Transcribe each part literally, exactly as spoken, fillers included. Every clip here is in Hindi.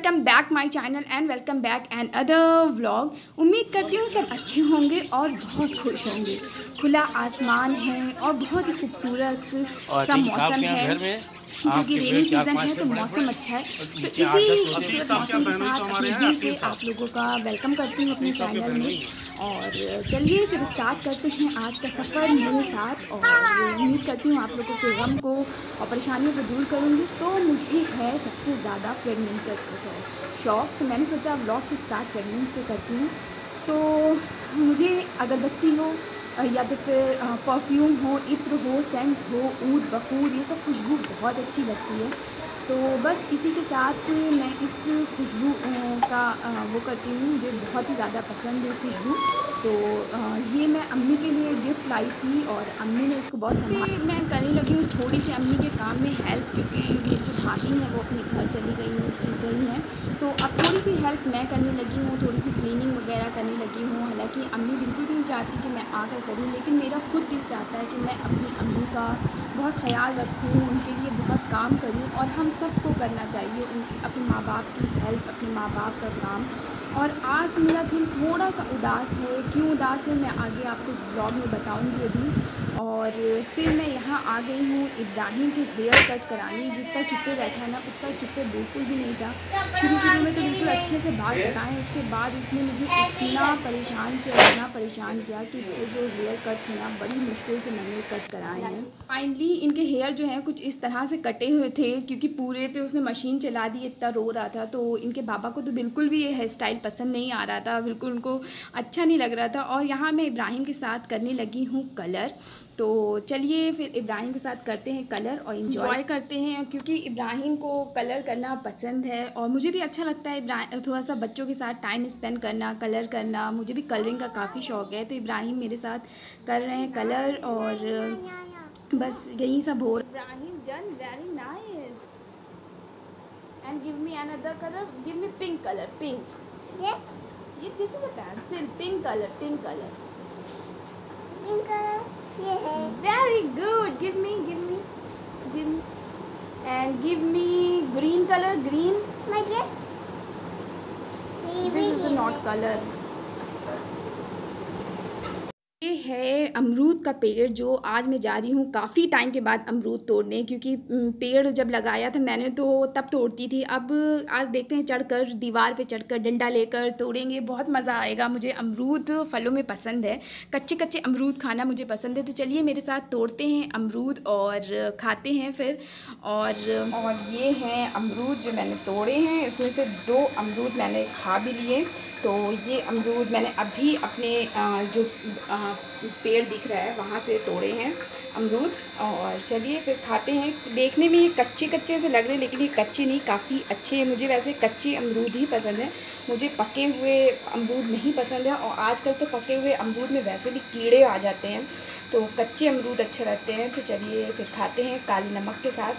Welcome back my channel and welcome back another vlog. उम्मीद करती हूँ सब अच्छे होंगे और बहुत खुश होंगे। खुला आसमान है और बहुत ही खूबसूरत सा मौसम है क्योंकि रेनी सीज़न है तो मौसम अच्छा है। तो इसी खूबसूरत मौसम के साथ अपने दिल से आप लोगों का वेलकम करती हूँ अपने चैनल में। और चलिए फिर स्टार्ट करते हैं आज का सफ़र मेरे साथ। और उम्मीद करती हूँ आप लोगों के गम को और परेशानियों को दूर करूँगी। तो मुझे है सबसे ज़्यादा फ्रेगनेंसेस का शौक़, तो मैंने सोचा व्लॉग की स्टार्ट फ्रेगनेंस से करती हूँ। तो मुझे अगरबत्ती हो या तो फिर परफ्यूम हो, इत्र हो, सेंट हो, ऊद बखूर, ये सब खुशबू बहुत अच्छी लगती है। तो बस इसी के साथ मैं इस खुशबू का वो करती हूँ, मुझे बहुत ही ज़्यादा पसंद है खुशबू। तो ये मैं अम्मी के लिए गिफ्ट लाई थी और अम्मी ने इसको बहुत संभाल। मैं करने लगी हूँ थोड़ी सी अम्मी के काम में हेल्प, क्योंकि मेरी जो भाभी हैं वो अपने घर चली गई गई हैं। तो अब थोड़ी सी हेल्प मैं करने लगी हूँ, थोड़ी सी क्लीनिंग वगैरह करने लगी हूँ। हालांकि अम्मी बिल्कुल भी नहीं चाहती कि मैं आकर करूँ, लेकिन मेरा खुद दिल चाहता है कि मैं अपनी अम्मी का बहुत ख्याल रखूँ, उनके लिए बहुत काम करूँ। और हम सबको करना चाहिए उनकी अपने माँ बाप की हेल्प, अपने माँ बाप का काम। और आज मेरा दिल थोड़ा सा उदास है। क्यों उदास है मैं आगे आपको इस ब्लॉग में बताऊंगी अभी। और फिर मैं यहाँ आ गई हूँ इब्राहिम के हेयर कट कराने। जितना चुप्पे बैठा ना उतना चुप्पे बिल्कुल भी नहीं था। शुरू शुरू में तो बिल्कुल अच्छे से बाल कटाएँ, उसके बाद इसने मुझे इतना परेशान किया इतना परेशान किया कि इसके जो हेयर कट थे ना बड़ी मुश्किल से मैंने कट कराए हैं। फाइनली इनके हेयर जो हैं कुछ इस तरह से कटे हुए थे, क्योंकि पूरे पे उसने मशीन चला दी, इतना रो रहा था। तो इनके पापा को तो बिल्कुल भी ये हेयर स्टाइल पसंद नहीं आ रहा था, बिल्कुल उनको अच्छा नहीं लग रहा था। और यहाँ मैं इब्राहिम के साथ करने लगी हूँ कलर। तो चलिए फिर इब्राहिम के साथ करते हैं कलर और इन्जॉय करते हैं, क्योंकि इब्राहिम को कलर करना पसंद है और मुझे भी अच्छा लगता है इब्राहिम थोड़ा सा बच्चों के साथ टाइम स्पेंड करना, कलर करना। मुझे भी कलरिंग का काफ़ी शौक़ है। तो इब्राहिम मेरे साथ कर रहे हैं कलर और बस यही सब हो रहा है। Ibrahim done very nice and give me another colour, give me pink colour, pink. ये this is a pencil, pink colour, pink colour, pink colour ये है। Very good, give me give me give me and give me green colour, green. मुझे दिस इज नॉट कलर। ये है अमरूद का पेड़ जो आज मैं जा रही हूँ काफ़ी टाइम के बाद अमरूद तोड़ने, क्योंकि पेड़ जब लगाया था मैंने तो तब तोड़ती थी। अब आज देखते हैं चढ़कर दीवार पे चढ़कर डंडा लेकर तोड़ेंगे, बहुत मज़ा आएगा। मुझे अमरूद फलों में पसंद है, कच्चे कच्चे अमरूद खाना मुझे पसंद है। तो चलिए मेरे साथ तोड़ते हैं अमरूद और खाते हैं फिर। और और ये हैं अमरूद जो मैंने तोड़े हैं, इसमें से दो अमरूद मैंने खा भी लिए। तो ये अमरूद मैंने अभी अपने जो पेड़ दिख रहा है वहाँ से तोड़े हैं अमरूद। और चलिए फिर खाते हैं। देखने में ये कच्चे कच्चे से लग रहे हैं, लेकिन ये कच्चे नहीं, काफ़ी अच्छे हैं। मुझे वैसे कच्चे अमरूद ही पसंद है, मुझे पके हुए अमरूद नहीं पसंद है। और आजकल तो पके हुए अमरूद में वैसे भी कीड़े आ जाते हैं, तो कच्चे अमरूद अच्छे रहते हैं। तो चलिए फिर खाते हैं काली नमक के साथ।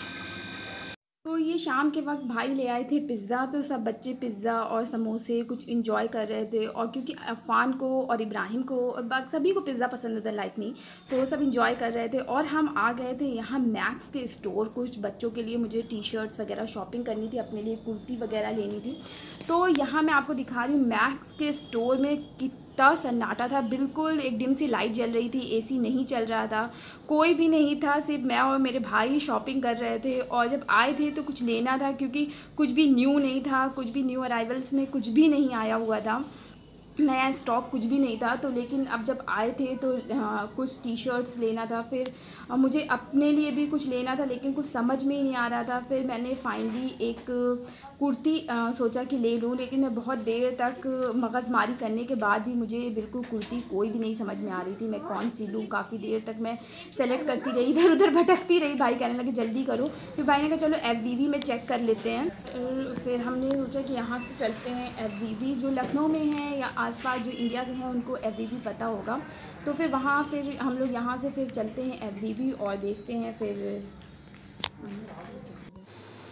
तो ये शाम के वक्त भाई ले आए थे पिज़्ज़ा, तो सब बच्चे पिज़्ज़ा और समोसे कुछ इंजॉय कर रहे थे। और क्योंकि अफ़ान को और इब्राहिम को और सभी को पिज़्ज़ा पसंद होता है लाइक मी, तो सब इंजॉय कर रहे थे। और हम आ गए थे यहाँ मैक्स के स्टोर, कुछ बच्चों के लिए मुझे टी शर्ट्स वगैरह शॉपिंग करनी थी, अपने लिए कुर्ती वगैरह लेनी थी। तो यहाँ मैं आपको दिखा रही हूँ मैक्स के स्टोर में कितना सन्नाटा था, बिल्कुल एक डिम सी लाइट जल रही थी, एसी नहीं चल रहा था, कोई भी नहीं था, सिर्फ मैं और मेरे भाई शॉपिंग कर रहे थे। और जब आए थे तो कुछ लेना था, क्योंकि कुछ भी न्यू नहीं था, कुछ भी न्यू अराइवल्स में कुछ भी नहीं आया हुआ था, नया स्टॉक कुछ भी नहीं था। तो लेकिन अब जब आए थे तो हाँ, कुछ टी शर्ट्स लेना था, फिर मुझे अपने लिए भी कुछ लेना था, लेकिन कुछ समझ में ही नहीं आ रहा था। फिर मैंने फाइनली एक कुर्ती आ, सोचा कि ले लूँ, लेकिन मैं बहुत देर तक मगज़मारी करने के बाद भी मुझे बिल्कुल कुर्ती कोई भी नहीं समझ में आ रही थी, मैं कौन सी लूँ। काफ़ी देर तक मैं सेलेक्ट करती रही, इधर उधर भटकती रही। भाई कहने लगे जल्दी करो, फिर भाई ने कहा चलो एफ वी वी में चेक कर लेते हैं। फिर हमने सोचा कि यहाँ चलते हैं एफ वी वी, जो लखनऊ में है या आसपास जो इंडिया से हैं उनको एफ वी वी पता होगा। तो फिर वहाँ फिर हम लोग यहाँ से फिर चलते हैं एफ वी वी और देखते हैं फिर।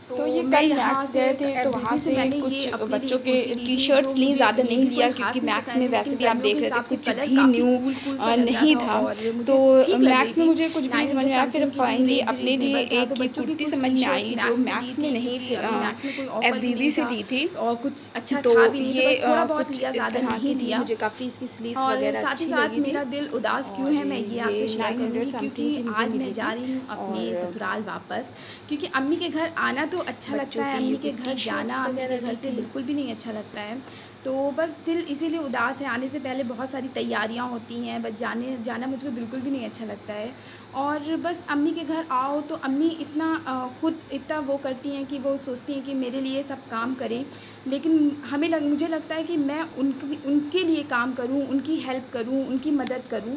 तो ये कल मैक्स गए थे तो वहाँ से कुछ बच्चों के टी शर्ट्स लिए, ज़्यादा नहीं लिया क्योंकि मैक्स में वैसे भी आप देख रहे थे कुछ भी न्यू नहीं था। तो मैक्स में मुझे कुछ भी नहीं समझ में आया, फिर फाइनली अपने लिए एक ये कुर्ती समझ में आई जो मैक्स में नहीं एफ बी बी से ली थी और कुछ अच्छा तो था भी नहीं, ये तो थोड़ा बहुत कुछ लिया, इस ज़्यादा तरह नहीं की थी। लिया। मुझे काफ़ी इसकी स्लीव्स और वगैरह साथ ही अच्छी साथ लगी मेरा थी। दिल उदास क्यों है मैं ये आपसे शेयर करूँगी, क्योंकि आज मैं जा रही हूँ अपने ससुराल वापस, क्योंकि अम्मी के घर आना तो अच्छा लगता है, अम्मी के घर जाना अम्मी के घर से बिल्कुल भी नहीं अच्छा लगता है। तो बस दिल इसीलिए उदास है, आने से पहले बहुत सारी तैयारियां होती हैं, बस जाने जाना मुझको बिल्कुल भी नहीं अच्छा लगता है। और बस अम्मी के घर आओ तो अम्मी इतना ख़ुद इतना वो करती हैं कि वो सोचती हैं कि मेरे लिए सब काम करें, लेकिन हमें लग, मुझे लगता है कि मैं उनके उनके लिए काम करूं, उनकी हेल्प करूं, उनकी मदद करूं।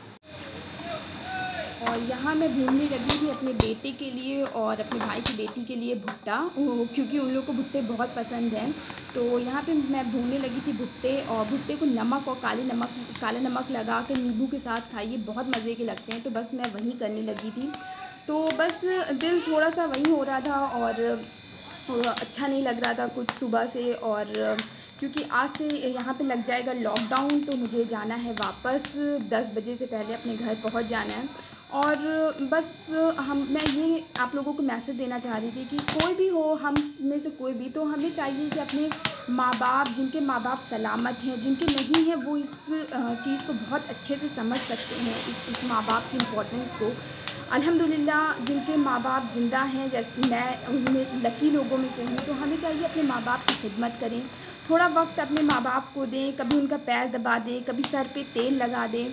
और यहाँ मैं भूनने लगी थी अपने बेटे के लिए और अपने भाई की बेटी के लिए भुट्टा, क्योंकि उन लोगों को भुट्टे बहुत पसंद हैं। तो यहाँ पे मैं भूनने लगी थी भुट्टे, और भुट्टे को नमक और काले नमक काला नमक लगा कर नींबू के साथ खाइए, बहुत मज़े के लगते हैं। तो बस मैं वही करने लगी थी। तो बस दिल थोड़ा सा वही हो रहा था और अच्छा नहीं लग रहा था कुछ सुबह से, और क्योंकि आज से यहाँ पे लग जाएगा लॉकडाउन, तो मुझे जाना है वापस, दस बजे से पहले अपने घर पहुँच जाना है। और बस हम मैं ये आप लोगों को मैसेज देना चाह रही थी कि कोई भी हो, हम में से कोई भी, तो हमें चाहिए कि अपने माँ बाप, जिनके माँ बाप सलामत हैं, जिनके नहीं हैं, वो इस चीज़ को बहुत अच्छे से समझ सकते हैं, इस, इस माँ बाप की इम्पोर्टेंस को। अल्हम्दुलिल्लाह जिनके माँ बाप ज़िंदा हैं, जैसे मैं उनमें लकी लोगों में से हूँ, तो हमें चाहिए अपने माँ बाप की खिदमत करें, थोड़ा वक्त अपने माँ बाप को दें, कभी उनका पैर दबा दें, कभी सर पे तेल लगा दें।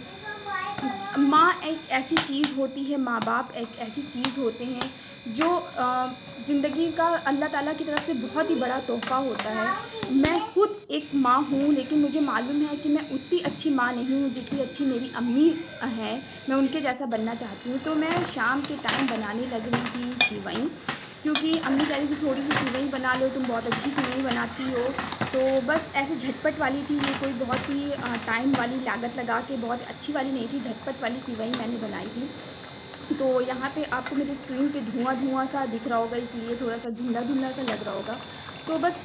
माँ एक ऐसी चीज़ होती है, माँ बाप एक ऐसी चीज़ होते हैं जो ज़िंदगी का अल्लाह ताला की तरफ से बहुत ही बड़ा तोहफ़ा होता है। मैं खुद एक माँ हूँ, लेकिन मुझे मालूम है कि मैं उतनी अच्छी माँ नहीं हूँ जितनी अच्छी मेरी अम्मी है, मैं उनके जैसा बनना चाहती हूँ। तो मैं शाम के टाइम बनाने लग रही थी सिवई, क्योंकि अम्मी कह रही थी थोड़ी सी सिवई बना लो, तुम बहुत अच्छी सिवई बनाती हो। तो बस ऐसे झटपट वाली थी ये, कोई बहुत ही टाइम वाली लागत लगा के बहुत अच्छी वाली नहीं थी, झटपट वाली सिवई मैंने बनाई थी। तो यहाँ पे आपको मेरी स्क्रीन पे धुआं धुआं सा दिख रहा होगा, इसलिए थोड़ा सा धुंधला धुंधला सा लग रहा होगा। तो बस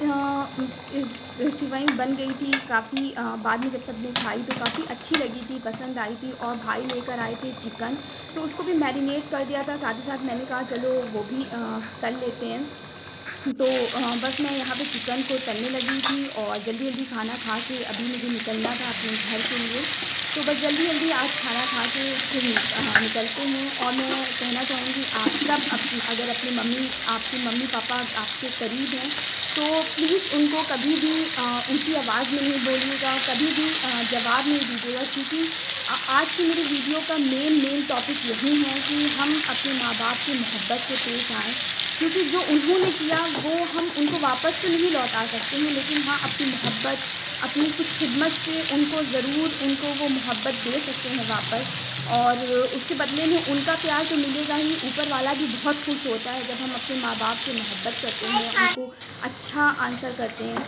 सिवई बन गई थी काफ़ी, बाद में जब सबने खाई तो काफ़ी अच्छी लगी थी, पसंद आई थी। और भाई लेकर आए थे चिकन, तो उसको भी मैरिनेट कर दिया था, साथ ही साथ मैंने कहा चलो वो भी तल लेते हैं। तो बस मैं यहाँ पे चिकन को तलने लगी थी और जल्दी जल्दी खाना खा के अभी मुझे निकलना था अपने घर के लिए। तो बस जल्दी जल्दी आज खाना खा के फिर निकलते हैं। और मैं कहना चाहूँगी आप सब अपनी अगर अपनी मम्मी आपकी मम्मी पापा आपके करीब हैं तो प्लीज़ उनको कभी भी आ, उनकी आवाज़ में नहीं बोलिएगा, कभी भी आ, जवाब नहीं दीजिएगा, क्योंकि आज की मेरी वीडियो का मेन मेन टॉपिक यही है कि हम अपने माँ बाप की मोहब्बत से पेश आएँ, क्योंकि जो उन्होंने किया वो हम उनको वापस तो नहीं लौटा सकते हैं, लेकिन हाँ अपनी मोहब्बत, अपनी कुछ खिदमत से उनको ज़रूर उनको वो मोहब्बत दे सकते हैं वापस। और उसके बदले में उनका प्यार तो मिलेगा ही, ऊपर वाला भी बहुत खुश होता है जब हम अपने माँ बाप से मोहब्बत करते हैं, उनको अच्छा आंसर करते हैं।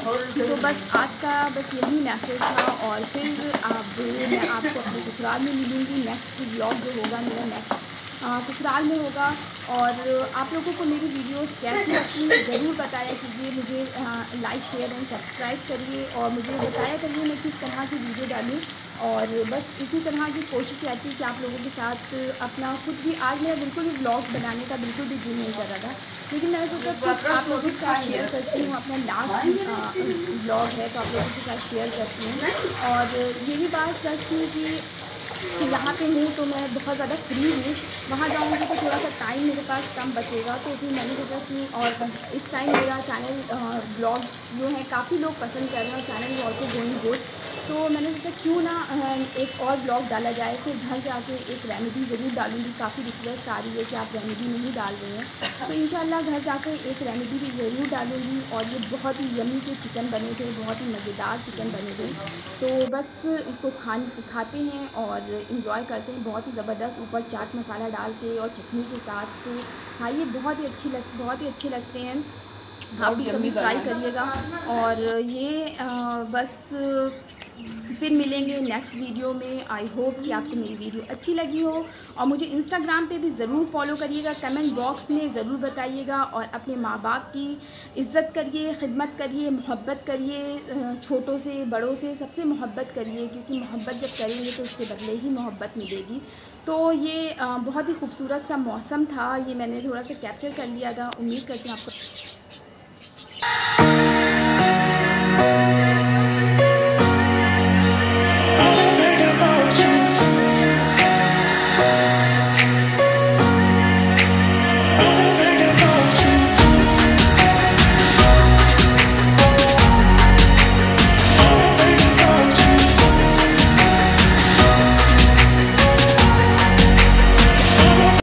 तो बस आज का बस यही मैसेज था। और फिर अब मैं आपको अपने ससुराल में मिलूँगी, नेक्स्ट व्लॉग जो होगा मेरा नेक्स्ट ससुराल में होगा। और आप लोगों को मेरी वीडियोस कैसी लगती हैं ज़रूर बताया कीजिए, मुझे लाइक शेयर एंड सब्सक्राइब करिए और मुझे बताया करिए मैं किस तरह की वीडियो डालूँ। और बस इसी तरह की कोशिश रहती है कि आप लोगों के साथ अपना खुद भी, आज मैं बिल्कुल भी व्लॉग बनाने का बिल्कुल भी दिल नहीं कर रहा था, लेकिन मैंने सोचा खुद आप लोगों के साथ शेयर करती हूँ, अपना लास्ट व्लॉग है तो आप लोगों के साथ शेयर करती हूँ। और यही बात सच थी कि यहाँ पे हूँ तो मैं बहुत ज़्यादा फ्री हूँ, वहाँ जाऊँगी तो थोड़ा सा टाइम मेरे पास कम बचेगा, तो फिर मैंने सोचा कि और इस टाइम मेरा चैनल ब्लॉग जो है काफ़ी लोग पसंद कर रहे हैं और channel is also going good, तो मैंने सोचा क्यों ना एक और ब्लॉग डाला जाए। फिर घर जाके एक रेमेडी ज़रूर डालूँगी, काफ़ी रिक्वेस्ट आ रही है कि आप रेमेडी नहीं डाल रहे हैं, तो इंशाल्लाह घर जाके एक रेमेडी भी ज़रूर डालूँगी। और ये बहुत ही यमी के चिकन बने थे, बहुत ही मज़ेदार चिकन बने थे, तो बस इसको खान खाते हैं और इंजॉय करते हैं बहुत ही ज़बरदस्त, ऊपर चाट मसाला डाल के और चटनी के साथ, तो खाइए बहुत ही अच्छी लग बहुत ही अच्छे लगते हैं, आप भी कभी ट्राई करिएगा। और ये आ, बस फिर मिलेंगे नेक्स्ट वीडियो में। आई होप कि आपको मेरी वीडियो अच्छी लगी हो, और मुझे इंस्टाग्राम पे भी ज़रूर फॉलो करिएगा, कमेंट बॉक्स में ज़रूर बताइएगा, और अपने माँ बाप की इज़्ज़त करिए, खिदमत करिए, मोहब्बत करिए, छोटों से बड़ों से सबसे मोहब्बत करिए, क्योंकि मोहब्बत जब करेंगे तो उसके बदले ही मोहब्बत मिलेगी। तो ये बहुत ही खूबसूरत सा मौसम था, ये मैंने थोड़ा सा कैप्चर कर लिया था। उम्मीद करती हूँ आपको